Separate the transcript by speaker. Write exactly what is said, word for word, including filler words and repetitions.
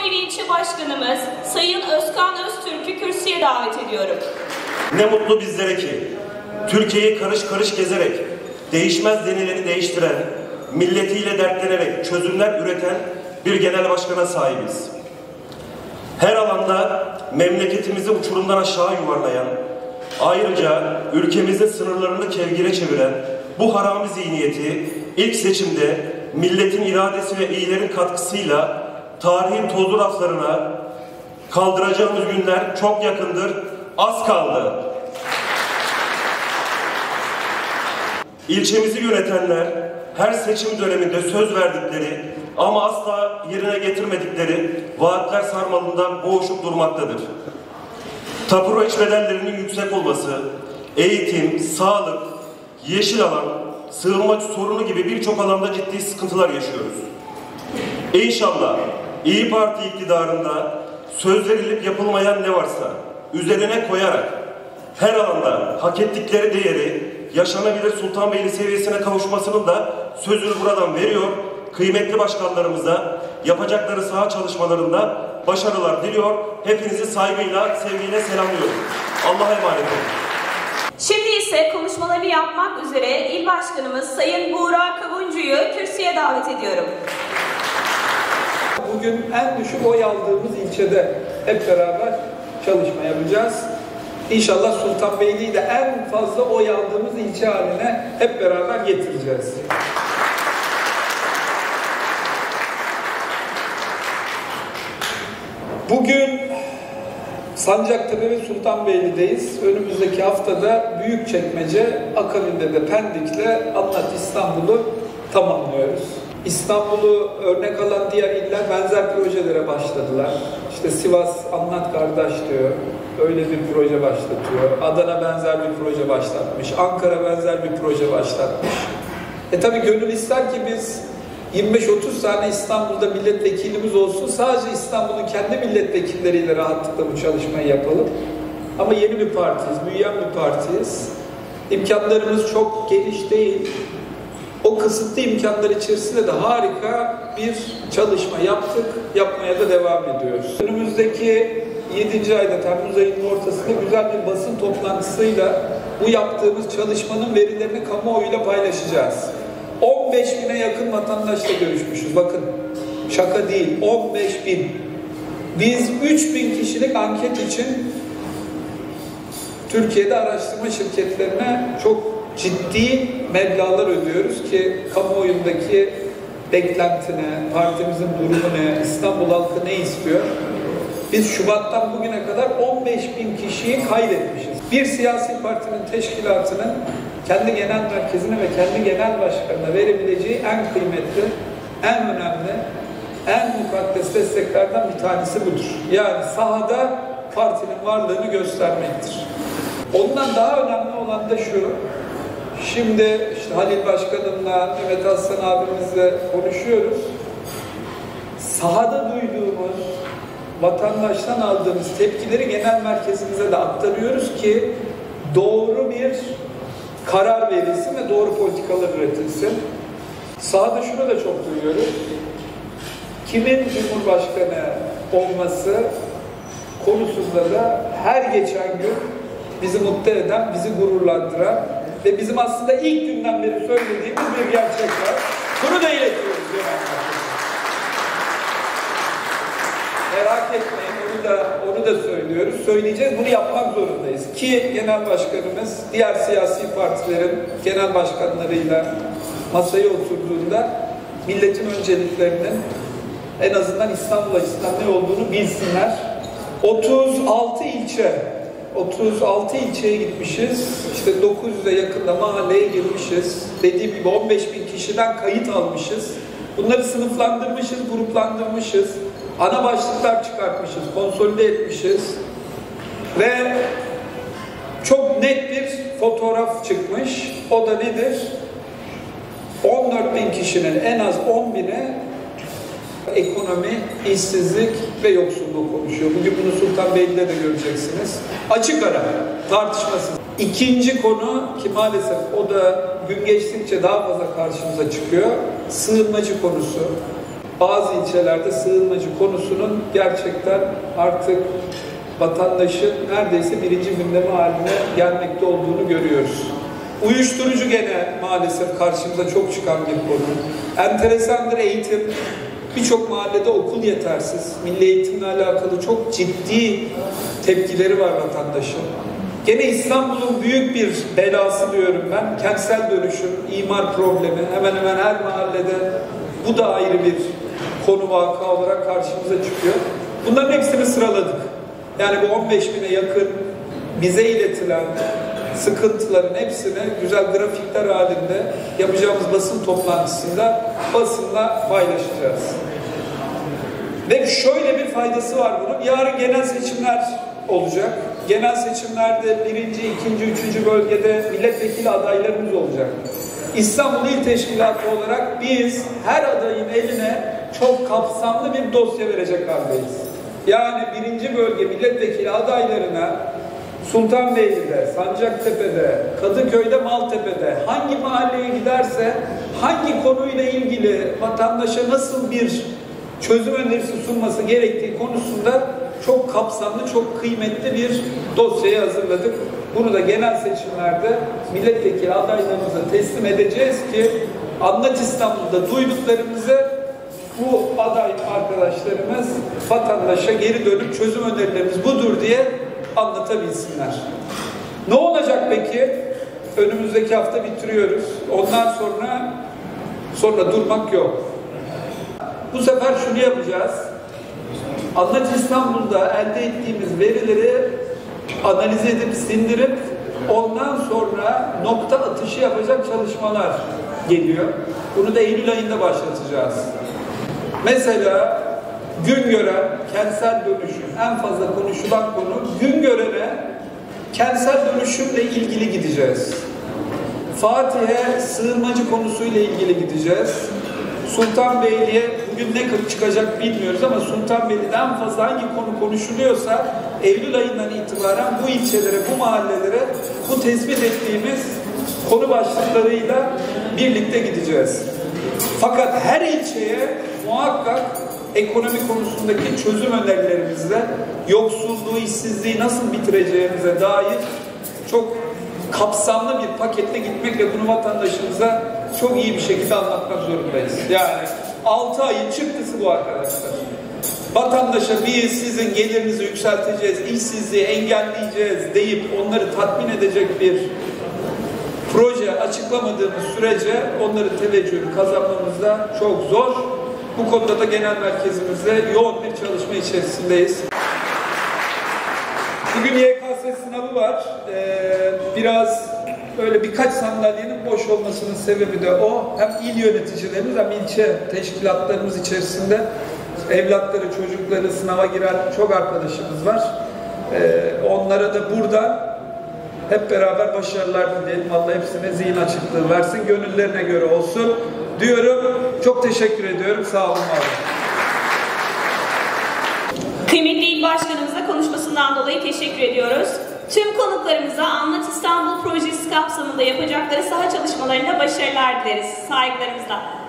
Speaker 1: Sultanbeyli İlçe Başkanımız Sayın Özkan Öztürk'ü kürsüye davet ediyorum.
Speaker 2: Ne mutlu bizlere ki Türkiye'yi karış karış gezerek, değişmez denileni değiştiren, milletiyle dertlenerek çözümler üreten bir genel başkana sahibiz. Her alanda memleketimizi uçurumdan aşağı yuvarlayan, ayrıca ülkemizin sınırlarını kevgire çeviren bu harami zihniyeti ilk seçimde milletin iradesi ve iyilerin katkısıyla tarihin tozlu raflarına kaldıracağımız günler çok yakındır, az kaldı. İlçemizi yönetenler her seçim döneminde söz verdikleri ama asla yerine getirmedikleri vaatler sarmalında boğuşup durmaktadır. Tapulu iş bedellerinin yüksek olması, eğitim, sağlık, yeşil alan, sığınma sorunu gibi birçok alanda ciddi sıkıntılar yaşıyoruz. İnşallah İYİ Parti iktidarında söz verilip yapılmayan ne varsa üzerine koyarak her alanda hak ettikleri değeri yaşanabilir Sultanbeyli seviyesine kavuşmasının da sözünü buradan veriyor. Kıymetli başkanlarımıza yapacakları saha çalışmalarında başarılar diliyor. Hepinizi saygıyla, sevgiyle selamlıyorum. Allah'a emanet olun.
Speaker 1: Şimdi ise konuşmalarını yapmak üzere İl Başkanımız Sayın Buğra Kavuncu'yu kürsüye davet ediyorum.
Speaker 3: Bugün en düşük oy aldığımız ilçede hep beraber çalışma yapacağız. İnşallah Sultanbeyli'yi de en fazla oy aldığımız ilçe haline hep beraber getireceğiz. Bugün Sancaktepe ve Sultanbeyli'deyiz. Önümüzdeki haftada Büyükçekmece, akabinde de Pendik'le Anlat İstanbul'u tamamlıyoruz. İstanbul'u örnek alan diğer iller benzer projelere başladılar. İşte Sivas Anlat Kardeş diyor, öyle bir proje başlatıyor. Adana benzer bir proje başlatmış. Ankara benzer bir proje başlatmış. E tabi gönül ister ki biz yirmi beş otuz tane İstanbul'da milletvekilimiz olsun. Sadece İstanbul'un kendi milletvekilleriyle rahatlıkla bu çalışmayı yapalım. Ama yeni bir partiyiz, büyüyen bir partiyiz. İmkanlarımız çok geniş değil. O kısıtlı imkanlar içerisinde de harika bir çalışma yaptık, yapmaya da devam ediyoruz. Önümüzdeki yedinci ayda, Temmuz ayının ortasında güzel bir basın toplantısıyla bu yaptığımız çalışmanın verilerini kamuoyuyla paylaşacağız. on beş bine yakın vatandaşla görüşmüşüz. Bakın, şaka değil, on beş bin. Biz üç bin kişilik anket için Türkiye'de araştırma şirketlerine çok ciddi meblağlar ödüyoruz ki kamuoyundaki beklentine, partimizin durumu ne, İstanbul halkı ne istiyor? Biz Şubat'tan bugüne kadar on beş bin kişiyi kaydetmişiz. Bir siyasi partinin teşkilatının kendi genel merkezine ve kendi genel başkanına verebileceği en kıymetli, en önemli, en mukaddes desteklerden bir tanesi budur. Yani sahada partinin varlığını göstermektir. Ondan daha önemli olan da şu, şimdi işte Halil Başkanımla, Mehmet Aslan abimizle konuşuyoruz. Sahada duyduğumuz, vatandaştan aldığımız tepkileri genel merkezimize de aktarıyoruz ki doğru bir karar verilsin ve doğru politikalar üretilsin. Sahada şunu da çok duyuyoruz. Kimin Cumhurbaşkanı olması konusunda da her geçen gün bizi mutlu eden, bizi gururlandıran ve bizim aslında ilk günden beri söylediğimiz bir gerçek var. Bunu da iletiyoruz genel merkezimize. Merak etmeyin, onu da, onu da söylüyoruz. Söyleyeceğiz, bunu yapmak zorundayız. Ki genel başkanımız diğer siyasi partilerin genel başkanlarıyla masaya oturduğunda milletin önceliklerinin en azından İstanbul açısından ne olduğunu bilsinler. otuz altı ilçe, otuz altı ilçeye gitmişiz. İşte dokuz yüze yakında mahalleye girmişiz. Dediğim gibi on beş bin kişiden kayıt almışız. Bunları sınıflandırmışız, gruplandırmışız. Ana başlıklar çıkartmışız, konsolide etmişiz ve çok net bir fotoğraf çıkmış. O da nedir? on dört bin kişinin en az on bini ekonomi, işsizlik ve yoksulluğu konuşuyor. Bugün bunu Sultanbeyli'de de göreceksiniz. Açık ara, tartışmasız. İkinci konu ki maalesef o da gün geçtikçe daha fazla karşımıza çıkıyor. Sığınmacı konusu. bazı ilçelerde sığınmacı konusunun gerçekten artık vatandaşın neredeyse birinci gündemi haline gelmekte olduğunu görüyoruz. Uyuşturucu gene maalesef karşımıza çok çıkan bir konu. Enteresandır eğitim. Birçok mahallede okul yetersiz. Milli eğitimle alakalı çok ciddi tepkileri var vatandaşın. Gene İstanbul'un büyük bir belası diyorum ben. Kentsel dönüşüm, imar problemi. Hemen hemen her mahallede bu da ayrı bir konu vaka olarak karşımıza çıkıyor. Bunların hepsini sıraladık. Yani bu on beş bine yakın bize iletilen sıkıntıların hepsini güzel grafikler halinde yapacağımız basın toplantısında basınla paylaşacağız. Ve şöyle bir faydası var bunun. Yarın genel seçimler olacak. Genel seçimlerde birinci, ikinci, üçüncü bölgede milletvekili adaylarımız olacak. İstanbul İl Teşkilatı olarak biz her adayın eline çok kapsamlı bir dosya verecek haldeyiz. Yani birinci bölge milletvekili adaylarına Sultanbeyli'de, Sancaktepe'de, Kadıköy'de, Maltepe'de hangi mahalleye giderse hangi konuyla ilgili vatandaşa nasıl bir çözüm önerisi sunması gerektiği konusunda çok kapsamlı, çok kıymetli bir dosyayı hazırladık. Bunu da genel seçimlerde milletvekili adaylarımıza teslim edeceğiz ki Anlat İstanbul'da duyduklarımızı bu aday arkadaşlarımız vatandaşa geri dönüp çözüm önerilerimiz budur diye anlatabilsinler. Ne olacak peki? Önümüzdeki hafta bitiriyoruz. Ondan sonra sonra durmak yok. Bu sefer şunu yapacağız. Anlat İstanbul'da elde ettiğimiz verileri analiz edip sindirip ondan sonra nokta atışı yapacak çalışmalar geliyor. Bunu da Eylül ayında başlatacağız. Mesela Güngören, kentsel dönüşüm en fazla konuşulan konu. Güngören'e kentsel dönüşümle ilgili gideceğiz. Fatih'e sığınmacı konusuyla ilgili gideceğiz. Sultanbeyli'ye bugün ne çıkacak bilmiyoruz ama Sultanbeyli'de en fazla hangi konu konuşuluyorsa Eylül ayından itibaren bu ilçelere, bu mahallelere bu tespit ettiğimiz konu başlıklarıyla birlikte gideceğiz. Fakat her ilçeye muhakkak ekonomi konusundaki çözüm önerilerimizle yoksulluğu, işsizliği nasıl bitireceğimize dair çok kapsamlı bir pakette gitmek ve bunu vatandaşımıza çok iyi bir şekilde anlatmak zorundayız. Yani altı ayın çıktısı bu arkadaşlar. Vatandaşa biz sizin gelirinizi yükselteceğiz, işsizliği engelleyeceğiz deyip onları tatmin edecek bir proje açıklamadığımız sürece onların teveccühünü kazanmamız da çok zor. Bu konuda da genel merkezimizde yoğun bir çalışma içerisindeyiz. Bugün Y K S sınavı var. Ee, biraz böyle birkaç sandalyenin boş olmasının sebebi de o. Hem il yöneticilerimiz hem ilçe teşkilatlarımız içerisinde evlatları, çocukları sınava giren çok arkadaşımız var. Ee, onlara da burada hep beraber başarılar dileyelim. Allah hepsine zihin açıklığı versin. Gönüllerine göre olsun diyorum. Çok teşekkür ediyorum. Sağ olun.
Speaker 1: Kıymetli İl Başkanımıza konuşmasından dolayı teşekkür ediyoruz. Tüm konuklarımıza Anlat İstanbul projesi kapsamında yapacakları saha çalışmalarında başarılar dileriz. Saygılarımızla.